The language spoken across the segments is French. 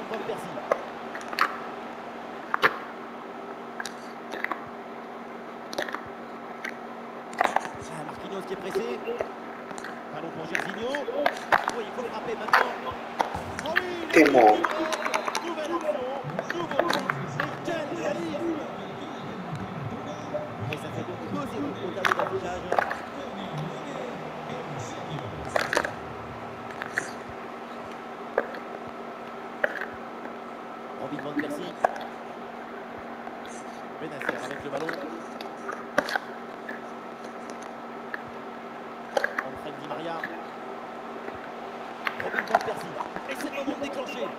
Van Persie. Marquinhos qui est pressé. Ballon pour Jorginho. Oui, il faut frapper maintenant. Oh oui, T'es mort. nouvelle action, nouveau but. Mais quel réalisme! Et ça fait donc 2-0 au tableau d'affichage. Robin Van Persie. Benacer avec le ballon. André Di Maria. Robin Van Persie. Et c'est le moment de déclencher.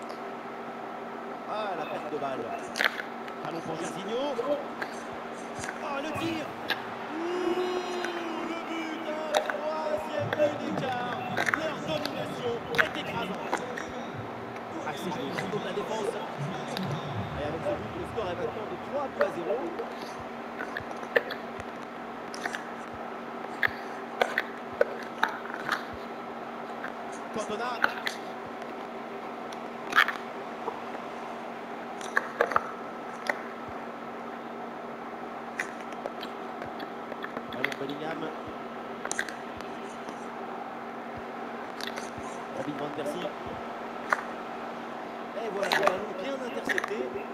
Ah, la perte de balle. Ballon pour Jorginho. Oh, le tir. Le but, un troisième but d'écart. Leur domination est écrasante. Ah, c'est joué dans le dos de la défense. Et avec ce but, le score est maintenant de 3-0. Cantona. Ballon Bellingham. Robin Van Persie. Et voilà, le ballon bien intercepté.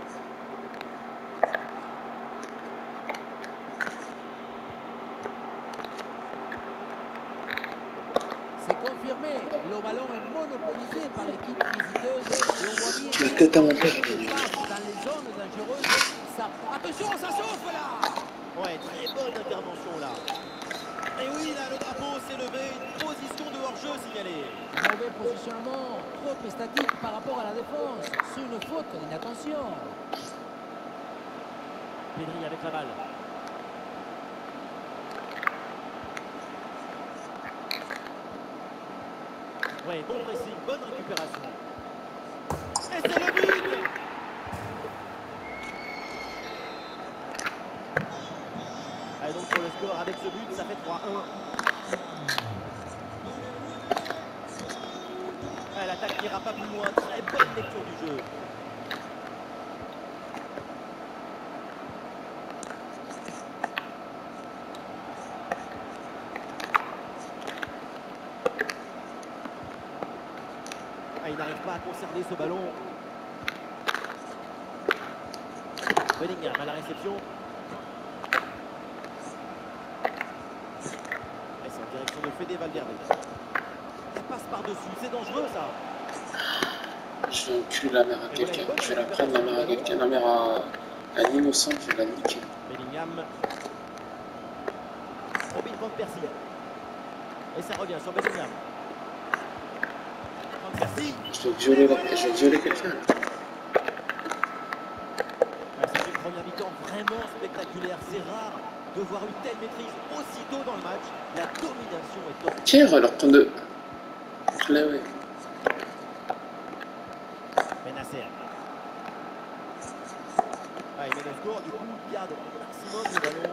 C'est confirmé, le ballon est monopolisé par l'équipe visiteuse et on voit bien La tête à mon père. dans les zones dangereuses. Ça... Attention, ça chauffe là! Ouais, très bonne intervention là. Et oui, là, le drapeau s'est levé. Une position de hors-jeu signalée. Mauvais positionnement, trop statique par rapport à la défense. C'est une faute d'inattention. Pedri avec la balle. Ouais, bon pressing, bonne récupération. Et c'est le but! Et donc pour le score, avec ce but, ça fait 3-1. Ouais, l'attaque n'ira pas plus loin. Très bonne lecture du jeu. Ah, il n'arrive pas à conserver ce ballon. Bellingham à la réception. Et c'est en direction de Fede Valverde. Il passe par-dessus, c'est dangereux ça. Je vais enculer la mère à quelqu'un. Je vais la prendre la mère à quelqu'un. La mère à l'innocent, je vais la niquer. Bellingham. Robin Van Persie. Et ça revient sur Bellingham. Van Persie. Je vais violer quelqu'un. C'est une première mi-temps vraiment spectaculaire. C'est rare de voir une telle maîtrise aussitôt dans le match. La domination est top. Tiens, alors prendre de. Là, ouais. Benacer. Ah, il met le score, du coup, il garde au maximum le ballon.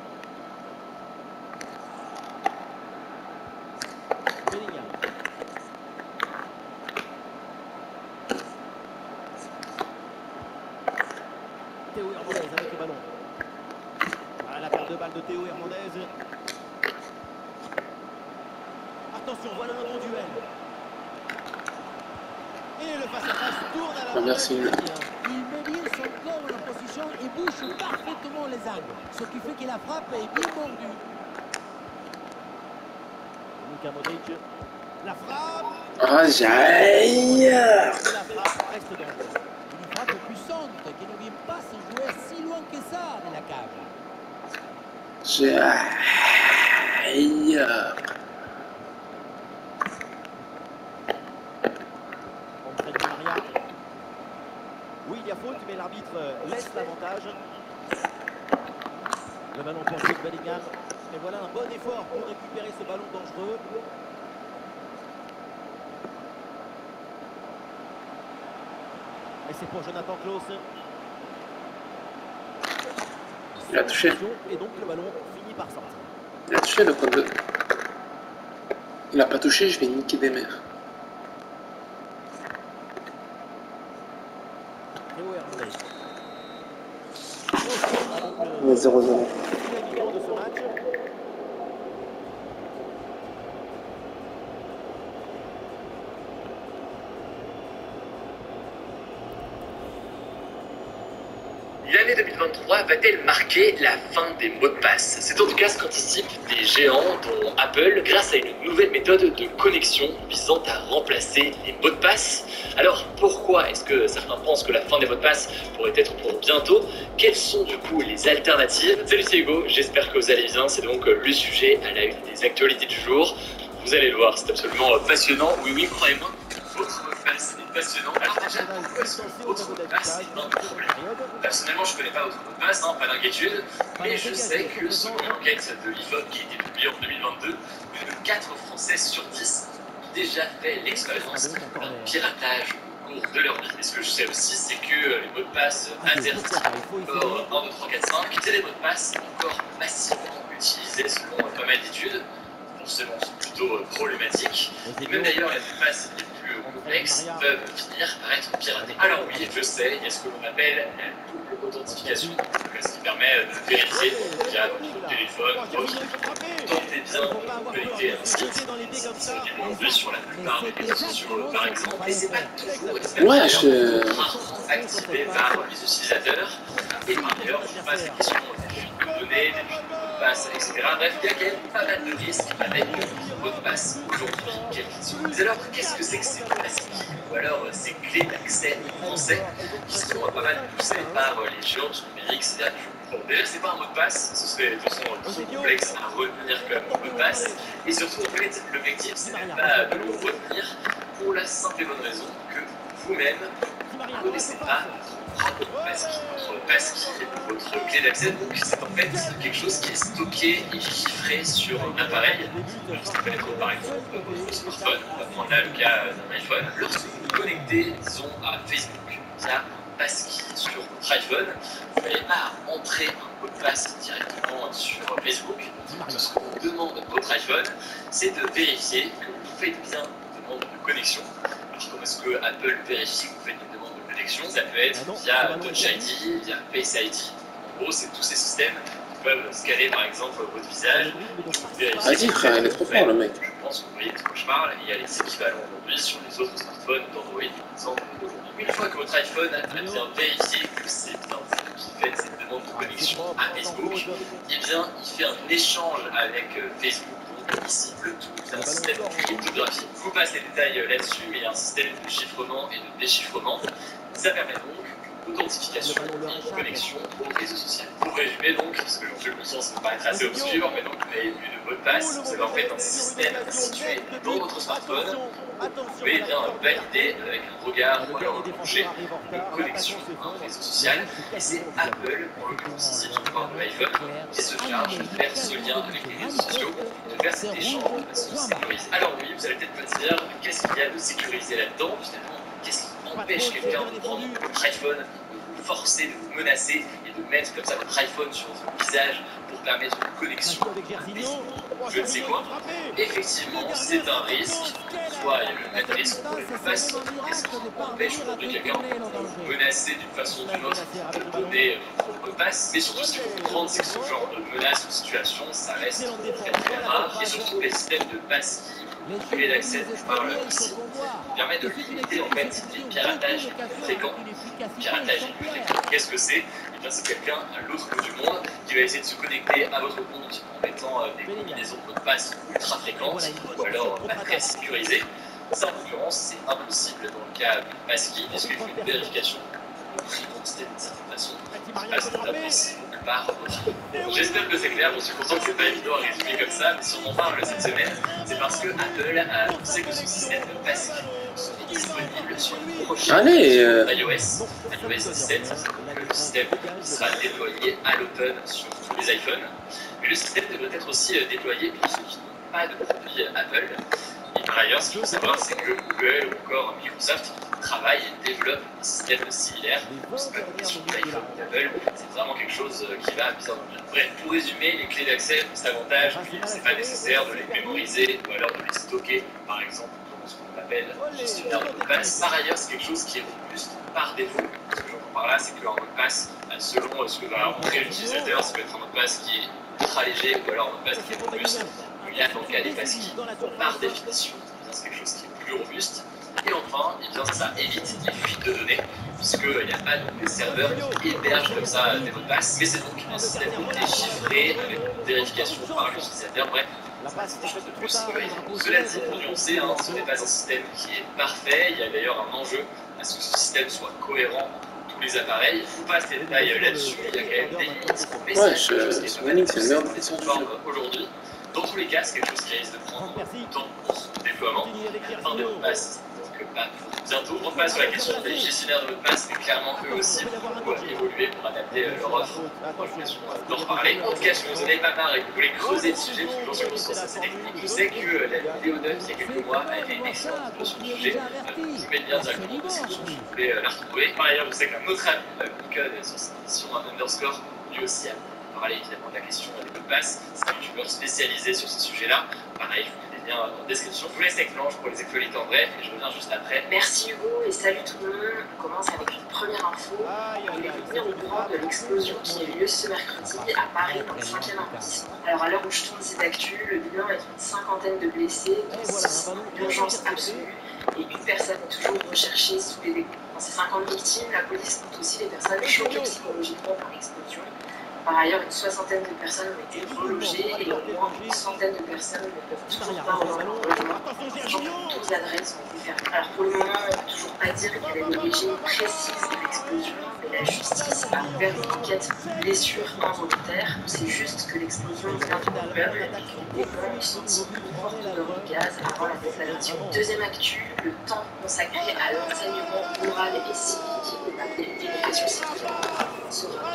Bellingham. Théo Hernandez avec le ballon. Ah, la perte de balle de Théo Hernandez. Attention, voilà un bon duel. Et le face-à-face tourne à la Ah, merci. Il met bien son corps en position et bouge parfaitement les angles. Ce qui fait que la frappe est bien mordue. Luka Modric. La frappe. Ah, j'aille. La frappe reste dangereuse. Une frappe puissante qui ne vient pas se jouer si loin que ça de la cage. J'aille. André Di Maria. Oui, il y a faute, mais l'arbitre laisse l'avantage. Le ballon pour Jude Bellingham. Et voilà un bon effort pour récupérer ce ballon dangereux. Et c'est pour Jonathan Klaus. Il a touché. Et donc le ballon finit par sortir. Il a touché le code 2. Il a pas touché, je vais niquer des mères. Théo Hernandez. Mais 0-0. De ce match. L'année 2023 va-t-elle marquer la fin des mots de passe? C'est en tout cas ce qu'anticipent des géants dont Apple grâce à une nouvelle méthode de connexion visant à remplacer les mots de passe. Alors pourquoi est-ce que certains pensent que la fin des mots de passe pourrait être pour bientôt? Quelles sont du coup les alternatives? Salut, c'est Hugo, j'espère que vous allez bien. C'est donc le sujet à la une des actualités du jour. Vous allez le voir, c'est absolument passionnant. Oui, croyez-moi, votre mot de passe est passionnant. Alors déjà, pourquoi est-ce que votre mot de passe est un problème? Personnellement, je ne connais pas votre mot de passe, pas d'inquiétude, mais je sais que selon l'enquête de l'IFOP qui a été publiée en 2022, plus de 4 Français sur 10 ont déjà fait l'expérience d'un piratage au cours de leur vie. Et ce que je sais aussi, c'est que les mots de passe interdits, encore 1, 2, 3, 4, 5, c'est des mots de passe encore massivement utilisés selon pas mal d'études. Forcément, c'est plutôt problématique. Et même d'ailleurs, les mots de passe les plus complexes peuvent finir par être piratés. Alors oui, je sais, il y a ce que l'on appelle la double authentification, ce qui permet de vérifier via votre téléphone ou autre. Tentez bien de vous connecter à un site, c'est aujourd'hui sur la plupart des réseaux sociaux par exemple, et c'est pas toujours activé par les utilisateurs. Et par ailleurs, je passe des questions des fuites de données, des fuites de mots de passe, etc. Bref, il y a quand même pas mal de risques avec les mots de passe aujourd'hui. Mais alors, qu'est-ce que c'est que ces passkey ou alors ces clés d'accès français qui sont pas mal poussées par les géants du numérique? C'est-à-dire que, bon, déjà, c'est pas un mot de passe, ce serait de toute façon trop complexe à retenir comme mot de passe. Et surtout, en fait, l'objectif, c'est même pas de le retenir pour la simple et bonne raison que vous-même, vous ne connaissez pas votre passkey, votre clé d'accès. Donc c'est en fait quelque chose qui est stocké et chiffré sur un appareil. Ça peut être par exemple votre smartphone, on va prendre là le cas d'un iPhone. Lorsque vous vous connectez, disons, à Facebook via un passkey sur votre iPhone, vous n'allez pas entrer un mot de passe directement sur Facebook. Tout ce que vous demande votre iPhone, c'est de vérifier que vous faites bien une demande de connexion. Alors comment est-ce que Apple vérifie que vous faites une demande de connexion? Ça peut être via Touch ID, via Face ID. En gros, c'est tous ces systèmes qui peuvent scanner par exemple votre visage. Vas-y frère, il est trop fort le mec. Je pense que vous voyez de quoi je parle. Il y a les équivalents aujourd'hui sur les autres smartphones d'Android, par exemple. Une fois que votre iPhone a bien vérifié que c'est bien vous qui faites cette demande de connexion à Facebook, eh bien, il fait un échange avec Facebook. Ici, le tout d'un système de cryptographie. Je vous passe les détails là-dessus, mais il y a un système de chiffrement et de déchiffrement. Ça permet donc l'authentification et une connexion aux réseaux sociaux. Pour résumer donc, parce que j'en suis conscient, ça peut paraître assez obscur, mais donc vous avez vu le mot de passe, vous avez en fait un système situé dans votre smartphone. Vous pouvez bien valider avec un regard ou alors un toucher une connexion à un réseau social. Et c'est Apple, en l'occurrence ici, je parle de l'iPhone, qui se charge de faire ce lien avec les réseaux sociaux, de faire cet échange de façon sécurisée. Alors oui, vous allez peut-être me dire, qu'est-ce qu'il y a de sécurisé là-dedans? Finalement, qu'est-ce qui empêche quelqu'un de prendre votre iPhone, de vous forcer, de vous menacer et de mettre comme ça votre iPhone sur votre visage pour permettre une connexion à Facebook? Je ne sais quoi. Effectivement, c'est un risque. Soit il y a le même risque pour les mots de passe, qu'est-ce qui empêche aujourd'hui quelqu'un de vous menacer d'une façon ou d'une autre de donner votre mot de passe? Mais surtout, ce qu'il faut comprendre, c'est que ce genre de menace ou situation, ça reste très très rare. Et surtout, les systèmes de passkey, de clés d'accès dont je parle ici, permettent de limiter en fait les piratages fréquents. Qu'est-ce que c'est? Eh bien, c'est quelqu'un à l'autre bout du monde qui va essayer de se connecter à votre compte en mettant des combinaisons de mots de passe ultra fréquentes ou alors pas très sécurisées. Ça, en l'occurrence, c'est impossible dans le cas du passkey, puisqu'il faut une vérification d'identité d'une certaine façon. C'est impossible par votre. J'espère que c'est clair, je suis conscient que c'est pas évident à résumer comme ça, mais si on en parle cette semaine, c'est parce que Apple a annoncé que son système de passkey serait disponible sur le prochain iOS 17. Le système sera déployé à l'automne sur tous les iPhones. Mais le système devrait être aussi déployé pour ceux qui n'ont pas de produit Apple. Et par ailleurs, ce qu'il faut savoir, c'est que Google ou encore Microsoft travaillent et développent des systèmes similaires. C'est pas une question de l'iPhone d'Apple, c'est vraiment quelque chose qui va bien en bien. Bref, pour résumer, les clés d'accès, cet avantage, c'est pas nécessaire de les mémoriser ou alors de les stocker, par exemple, dans ce qu'on appelle gestionnaire de mots de passe. Par ailleurs, c'est quelque chose qui est robuste par défaut. par là, c'est qu'un mot de passe, selon ce que va montrer l'utilisateur, ça peut être un mot de passe qui est ultra léger ou alors un mot de passe qui est robuste. Il y a donc des passes qui, par définition, c'est quelque chose qui est plus robuste. Et enfin, ça évite les fuites de données, puisqu'il n'y a pas de serveurs qui hébergent comme ça des mots de passe, mais c'est donc un système chiffré avec une vérification par l'utilisateur. Bref, cela dit, pour nuancer, ce n'est pas un système qui est parfait. Il y a d'ailleurs un enjeu à ce que ce système soit cohérent pour tous les appareils. Il ne faut pas se détailler là-dessus, il y a quand même des limites. Mais c'est aujourd'hui. Dans tous les cas, c'est quelque chose qui risque de prendre du temps pour son déploiement. Fin des mots de passe, donc pas bientôt. On passe sur la question des gestionnaires de mots de passe, mais clairement eux aussi vont évoluer pour adapter leur offre. Pour l'occasion d'en reparler. En tout cas, si vous n'en avez pas marre et que vous voulez creuser le sujet, toujours sur l'histoire assez technique, je sais que la vidéo 9 il y a quelques mois a été une excellente vidéo sur le sujet. Je vous mets le lien directement en description si vous voulez la retrouver. Par ailleurs, je sais que notre ami Nicode sur cette édition Underscore, lui aussi a parler évidemment de la question des mots de passe. C'est un youtubeur spécialisé sur ce sujet-là. Pareil, je vous mets les liens en description. Je vous laisse avec Lange pour les actualités en bref et je reviens juste après. Merci Hugo et salut tout le monde. On commence avec une première info. On est venir au courant de l'explosion qui a eu lieu ce mercredi à Paris dans le 5e arrondissement. Alors à l'heure où je tourne cette actu, le bilan est une cinquantaine de blessés, dont 6 en urgence absolue et une personne est toujours recherchée sous les dégâts. Dans ces 50 victimes, la police compte aussi les personnes choquées psychologiquement par l'explosion. Par ailleurs, une soixantaine de personnes ont été relogées et au moins une centaine de personnes ne peuvent toujours pas rejoindre leur logement, sachant que toutes les adresses ont été fermées. Alors pour le moment, on ne peut toujours pas dire quelle est l'origine précise de l'explosion, mais la justice a ouvert une enquête pour blessure involontaire. C'est juste que l'explosion vient d'une meuble et des bombes sont fortes d'or de gaz avant la déflagration. Deuxième actu, le temps consacré à l'enseignement moral et civique, appelé l'éducation civique, sera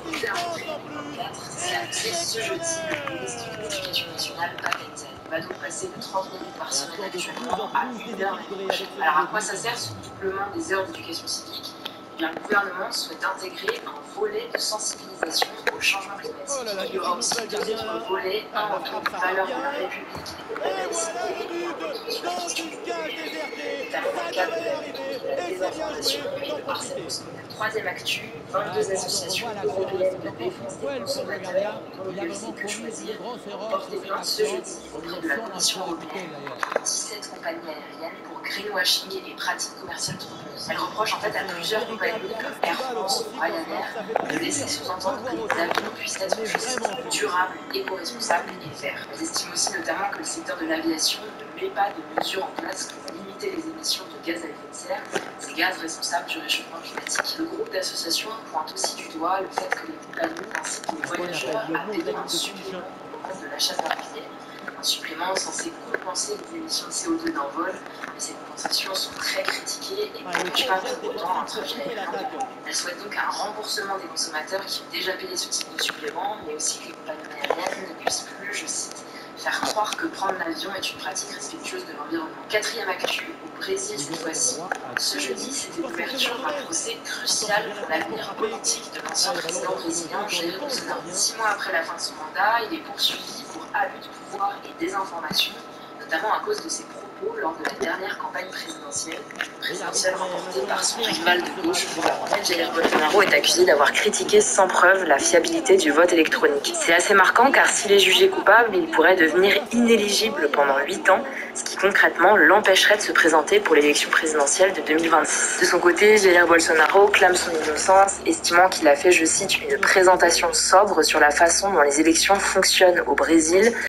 c'est annoncé ce jeudi. Le ministre de l'Éducation nationale, Papendiaï, va donc passer de 30 minutes par semaine actuellement à 1 heure l'année prochaine. Alors à quoi ça sert ce doublement des heures d'éducation civique? Eh bien, le gouvernement souhaite intégrer un volet de sensibilisation au changement climatique. Il y aura aussi 2 autres volets, un autour des valeurs de la République et de la laïcité, et un autre sur la question du numérique, notamment dans le cadre de la désinformation et de harcèlement scolaire. Troisième actu, 22 associations européennes de défense des consommateurs, dont l'UEC Que Choisir, ont porté plainte ce jeudi auprès de la Commission européenne contre 17 compagnies aériennes pour greenwashing et pratiques commerciales trompeuses. Elles reprochent en fait à plusieurs compagnies comme Air France ou Ryanair de laisser sous-entendre que les avions puissent être, je cite, durables, éco-responsables et verts. Elles estiment aussi notamment que le secteur de l'aviation ne met pas de mesures en place pour limiter les émissions de gaz à effet de serre, ces gaz responsables du réchauffement climatique. Le groupe d'associations pointe aussi du doigt le fait que les compagnies ainsi que les voyageurs a payé un supplément au cours de l'achat d'un billet. Un supplément censé compenser les émissions de CO2 d'un vol, mais ces compensations sont très critiquées et n'empêchent pas pour autant un trajet aérien. Elle souhaite donc un remboursement des consommateurs qui ont déjà payé ce type de supplément, mais aussi que les compagnies aériennes ne puissent plus, je cite, faire croire que prendre l'avion est une pratique respectueuse de l'environnement. Quatrième actu, au Brésil cette fois-ci. Ce jeudi, c'était l'ouverture d'un procès crucial pour l'avenir politique de l'ancien président brésilien Jair Bolsonaro. 6 mois après la fin de son mandat, il est poursuivi pour abus de pouvoir et désinformation, notamment à cause de ses propos lors de la dernière campagne présidentielle remportée par son rival de gauche. En fait, Jair Bolsonaro est accusé d'avoir critiqué sans preuve la fiabilité du vote électronique. C'est assez marquant car s'il est jugé coupable, il pourrait devenir inéligible pendant 8 ans, ce qui concrètement l'empêcherait de se présenter pour l'élection présidentielle de 2026. De son côté, Jair Bolsonaro clame son innocence, estimant qu'il a fait, je cite, une présentation sobre sur la façon dont les élections fonctionnent au Brésil.